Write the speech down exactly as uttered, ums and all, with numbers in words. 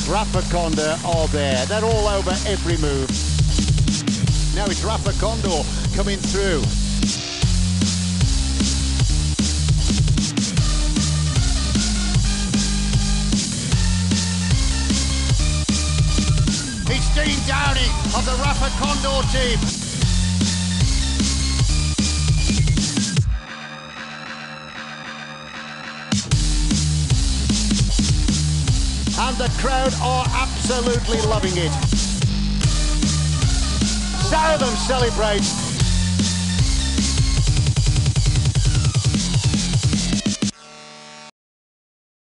Rapha Condor are there. They're all over every move. Now it's Rapha Condor coming through. It's Dean Downey of the Rapha Condor team. And the crowd are absolutely loving it. Southam celebrates